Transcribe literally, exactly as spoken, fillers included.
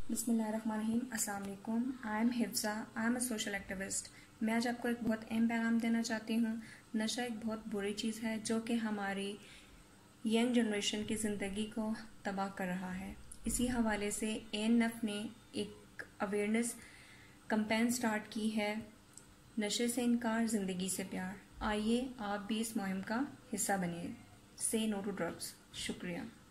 बिस्मिल्लाहिर्रहमानिर्रहीम, अस्सलाम वालेकुम। I am Hifza, I am a social activist. मैं आज आपको एक बहुत अहम पैगाम देना चाहती हूँ। नशा एक बहुत बुरी चीज़ है जो कि हमारी यंग जनरेशन की ज़िंदगी को तबाह कर रहा है। इसी हवाले से ए एन एफ ने एक अवेयरनेस कैंपेन स्टार्ट की है, नशे से इनकार, ज़िंदगी से प्यार। आइए आप भी इस मुहिम का हिस्सा बनिए। से नो टू ड्रग्स। शुक्रिया।